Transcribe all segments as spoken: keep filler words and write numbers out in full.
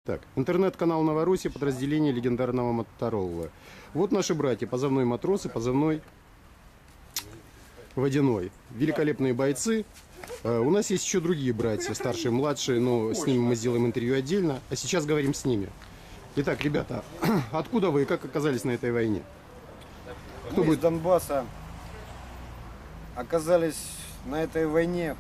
Так, интернет-канал Новороссия, подразделение легендарного Моторола. Вот наши братья, позывной Матросы, позывной Водяной. Великолепные бойцы. У нас есть еще другие братья, старшие, младшие, но с ними мы сделаем интервью отдельно. А сейчас говорим с ними. Итак, ребята, откуда вы и как оказались на этой войне? Кто Мы будет? Из Донбасса оказались на этой войне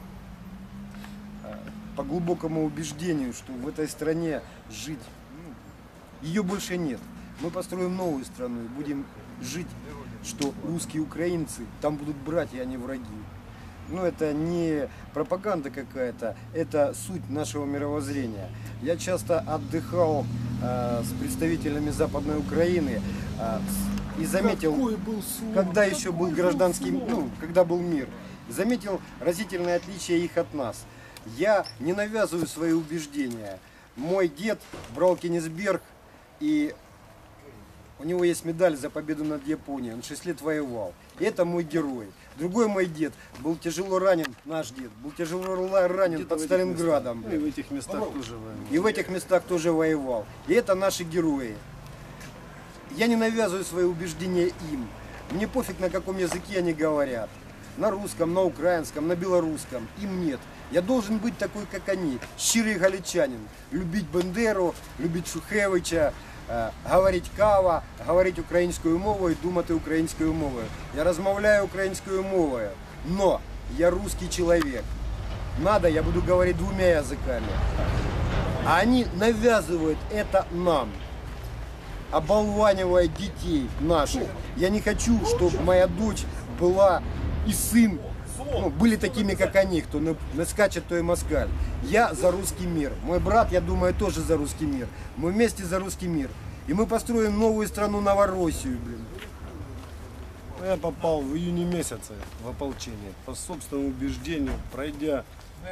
по глубокому убеждению, что в этой стране жить, ну, ее больше нет. Мы построим новую страну и будем жить, что русские украинцы там будут братья, а не враги. Но это не пропаганда какая-то, это суть нашего мировоззрения. Я часто отдыхал э, с представителями Западной Украины э, и заметил, когда еще был гражданский, ну, когда был мир, заметил разительное отличие их от нас. Я не навязываю свои убеждения. Мой дед брал Кенигсберг, и у него есть медаль за победу над Японией. Он шесть лет воевал. И это мой герой. Другой мой дед был тяжело ранен, наш дед, был тяжело ранен под Сталинградом. И в этих местах тоже воевал. И в этих местах тоже воевал. И это наши герои. Я не навязываю свои убеждения им. Мне пофиг, на каком языке они говорят. На русском, на украинском, на белорусском. Им нет. Я должен быть такой, как они, щирый галичанин, любить Бендеру, любить Шухевича, э, говорить кава, говорить українською мовою, думати українською мовою. Я розмовляю українською мовою, но я русский человек. Надо, я буду говорить двумя языками. А они навязывают это нам, оболванивая детей наших. Я не хочу, чтобы моя дочь была и сын, ну, были такими, как они, кто не скачет, то и москаль. Я за русский мир. Мой брат, я думаю, тоже за русский мир. Мы вместе за русский мир. И мы построим новую страну Новороссию, блин. Я попал в июне месяце в ополчение. По собственному убеждению, пройдя,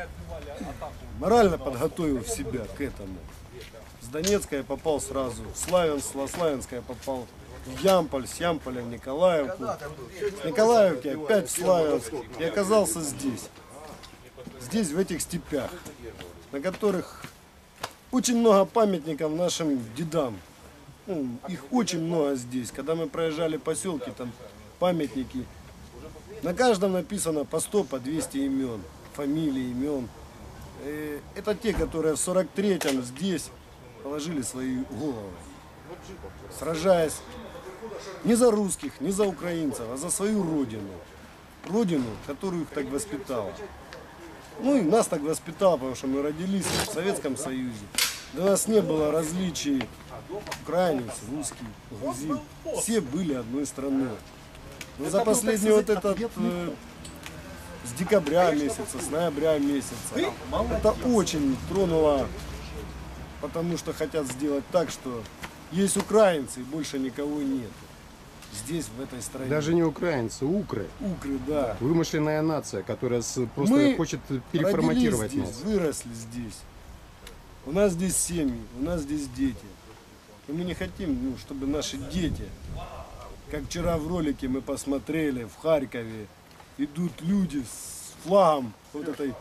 морально подготовил себя к этому. С Донецка я попал сразу в Славянск, с Славянска я попал в Ямполь, с Ямполя в Николаевку, с Николаевки опять в Славянск и оказался здесь, здесь в этих степях, на которых очень много памятников нашим дедам, ну, их очень много здесь. Когда мы проезжали поселки, там памятники, на каждом написано по сто, по двести имен, фамилий, имен. И это те, которые в сорок третьем здесь положили свои головы, сражаясь не за русских, не за украинцев, а за свою родину. Родину, которую их так воспитала. Ну и нас так воспитала, потому что мы родились в Советском Союзе. Для нас не было различий украинец, русский, грузин. Все были одной страной. Но за последний вот этот, э, с декабря месяца, с ноября месяца, это очень тронуло, потому что хотят сделать так, что есть украинцы и больше никого нет. Здесь, в этой стране. Даже не украинцы, укры. Укры, да. Вымышленная нация, которая просто Мы хочет переформатировать здесь, нас. Выросли здесь. У нас здесь семьи, у нас здесь дети. И мы не хотим, ну, чтобы наши дети, как вчера в ролике мы посмотрели, в Харькове идут люди с флагом вот этой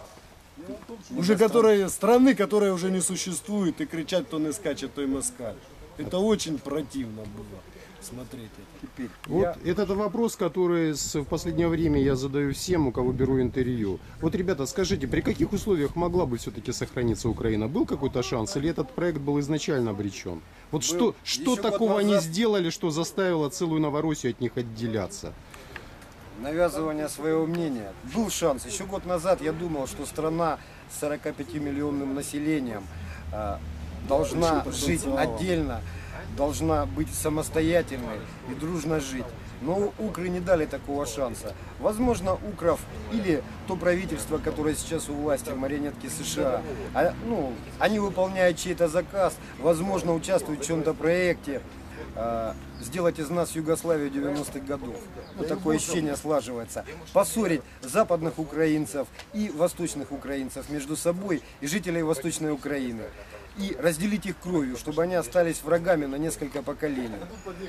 уже которой, страны, которая уже не существует, и кричать: то не скачет, то и москаль. Это очень противно было смотреть это. Теперь, вот я... этот вопрос, который в последнее время я задаю всем, у кого беру интервью. Вот, ребята, скажите, при каких условиях могла бы все-таки сохраниться Украина? Был какой-то шанс, или этот проект был изначально обречен? Вот был. что, что такого они сделали, что заставило целую Новороссию от них отделяться? Навязывание своего мнения. Был шанс. Еще год назад я думал, что страна с сорокапятимиллионным населением э, должна жить отдельно, должна быть самостоятельной и дружно жить. Но укры не дали такого шанса. Возможно, укров или то правительство, которое сейчас у власти, марионетки США, а, ну, они выполняют чей-то заказ, возможно, участвуют в чем-то проекте, э, сделать из нас Югославию девяностых годов. Вот такое ощущение слаживается. Поссорить западных украинцев и восточных украинцев между собой и жителей Восточной Украины. И разделить их кровью, чтобы они остались врагами на несколько поколений.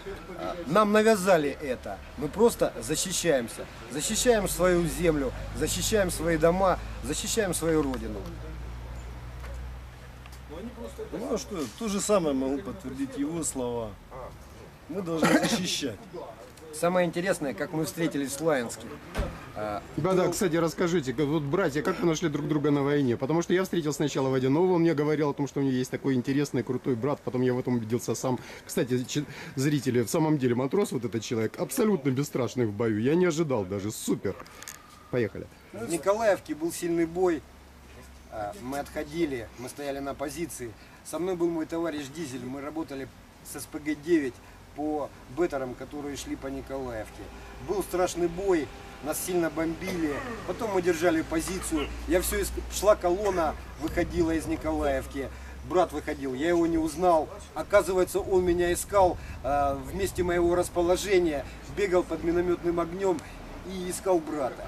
Нам навязали это. Мы просто защищаемся. Защищаем свою землю, защищаем свои дома, защищаем свою родину. Ну а что, то же самое могу подтвердить его слова. Мы должны защищать. Самое интересное, как мы встретились в Славянске. А, Да, да, кстати, расскажите, как- вот братья, как вы нашли друг друга на войне? Потому что я встретил сначала Водяного, он мне говорил о том, что у него есть такой интересный, крутой брат, потом я в этом убедился сам. Кстати, ч- зрители, в самом деле, матрос вот этот человек, абсолютно бесстрашный в бою, я не ожидал даже, супер. Поехали. В Николаевке был сильный бой. А, Мы отходили, мы стояли на позиции. Со мной был мой товарищ Дизель. Мы работали с эс пэ гэ девять по беттерам, которые шли по Николаевке. Был страшный бой, нас сильно бомбили. Потом мы держали позицию. Я все иск... Шла колонна, выходила из Николаевки. Брат выходил, я его не узнал. Оказывается, он меня искал а, в месте моего расположения. Бегал под минометным огнем и искал брата.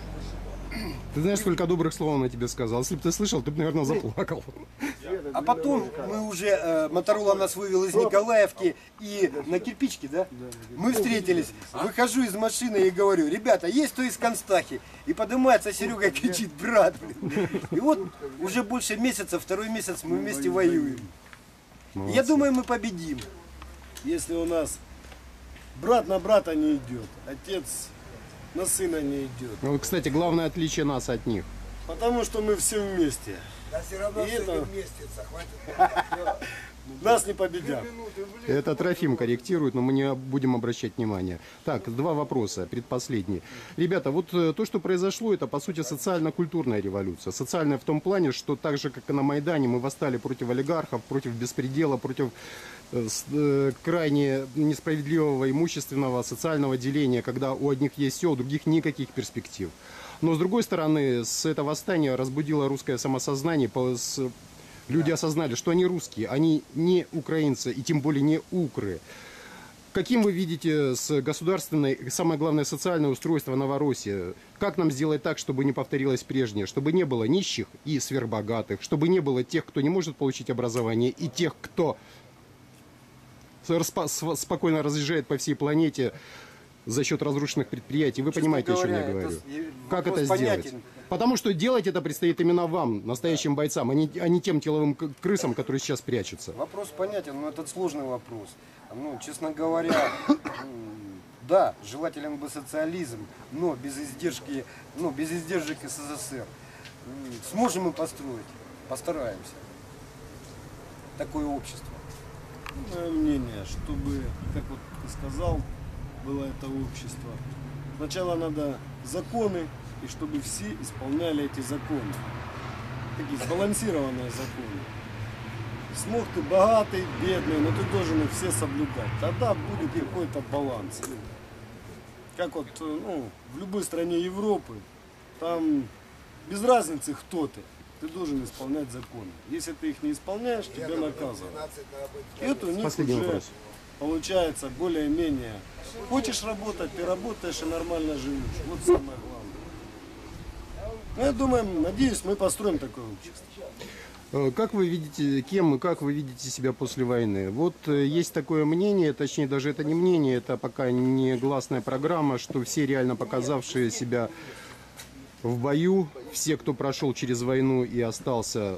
Ты знаешь, сколько добрых слов он о тебе сказал? Если бы ты слышал, ты бы, наверное, заплакал. А потом мы уже, э, Моторола нас вывел из Николаевки и на кирпичке, да? Мы встретились, выхожу из машины и говорю: ребята, есть кто из Констахи? И поднимается Серега и кричит: брат, блин. И вот уже больше месяца, второй месяц мы вместе воюем. И я думаю, мы победим. Если у нас брат на брата не идет, отец на сына не идет. Ну, кстати, главное отличие нас от них. Потому что мы все вместе. Да все равно И все это- вместится, хватит. Нас не победят. Это Трофим корректирует, но мы не будем обращать внимания. Так, два вопроса, предпоследний. Ребята, вот э, то, что произошло, это, по сути, социально-культурная революция. Социальная в том плане, что так же, как и на Майдане, мы восстали против олигархов, против беспредела, против э, с- э, крайне несправедливого имущественного социального деления, когда у одних есть все, у других никаких перспектив. Но, с другой стороны, с этого восстания разбудило русское самосознание, по- с- люди осознали, что они русские, они не украинцы и тем более не укры. Каким вы видите с государственной, и самое главное, социальное устройство Новороссии? Как нам сделать так, чтобы не повторилось прежнее? Чтобы не было нищих и сверхбогатых, чтобы не было тех, кто не может получить образование, и тех, кто распа- св- спокойно разъезжает по всей планете за счет разрушенных предприятий. Вы Честно понимаете, о чем говоря, я говорю? это с- и Как вопрос это сделать? понятен. Потому что делать это предстоит именно вам, настоящим бойцам, а не, а не тем тиловым к- крысам, которые сейчас прячутся. Вопрос понятен, но это сложный вопрос. Ну, честно говоря, м, да, желателен бы социализм, но без издержки, ну, без издержек эс эс эс эр. М, Сможем мы построить? Постараемся. Такое общество. Мое мнение, чтобы, как вот ты сказал, было это общество. Сначала надо законы, и чтобы все исполняли эти законы. Такие сбалансированные законы. Смог ты богатый, бедный, но ты должен их все соблюдать. Тогда будет какой-то баланс. Как вот ну, в любой стране Европы, там без разницы, кто ты. Ты должен исполнять законы. Если ты их не исполняешь, тебя наказывают. И это у них Последний уже вопрос. получается более-менее. Хочешь работать, ты работаешь и нормально живешь. Вот самое главное. Ну, я думаю, надеюсь, мы построим такое общество. Э, Как вы видите, кем и как вы видите себя после войны? Вот э, есть такое мнение, точнее даже это не мнение, это пока не гласная программа, что все реально показавшие себя в бою, все, кто прошел через войну и остался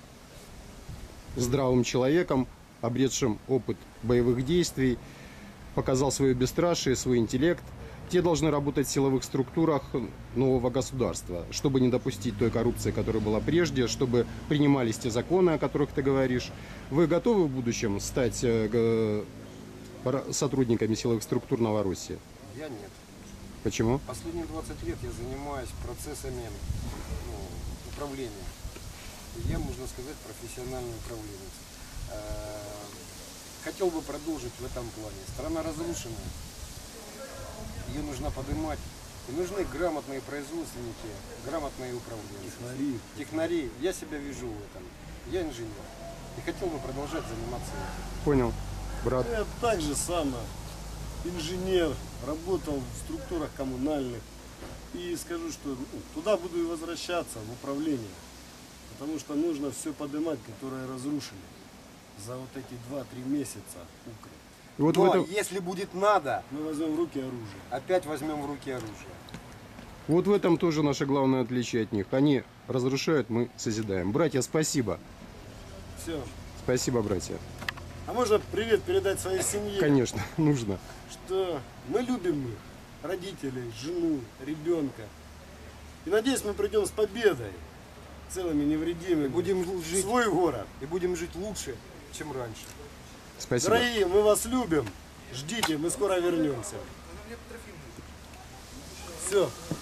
здравым человеком, обретшим опыт боевых действий, показал свое бесстрашие, свой интеллект, те должны работать в силовых структурах нового государства, чтобы не допустить той коррупции, которая была прежде, чтобы принимались те законы, о которых ты говоришь. Вы готовы в будущем стать э, г- ра- сотрудниками силовых структур Новороссии? Я нет. Почему? Последние двадцать лет я занимаюсь процессами ну, управления. Я, можно сказать, профессиональный управленец. Э, Хотел бы продолжить в этом плане. Страна разрушенная. Ее нужно поднимать. И нужны грамотные производственники, грамотные управленцы. Технари. Технари. Я себя вижу в этом. Я инженер. И хотел бы продолжать заниматься этим. Понял. Брат. Я так же самое. Инженер, работал в структурах коммунальных. И скажу, что ну, туда буду и возвращаться, в управление. Потому что нужно все поднимать, которое разрушили. За вот эти два-три месяца укры. И вот в Но этом, если будет надо, Мы возьмем в руки оружие. опять возьмем в руки оружие. вот в этом тоже наше главное отличие от них. Они разрушают, мы созидаем. Братья, спасибо. Все. Спасибо, братья. А можно привет передать своей семье? Конечно, нужно. Что мы любим их, родителей, жену, ребенка. И надеюсь, мы придем с победой, целыми невредимыми, Будем в жить, свой город. и будем жить лучше, чем раньше. Спасибо. Дорогие, мы вас любим. Ждите, мы скоро вернемся. Все.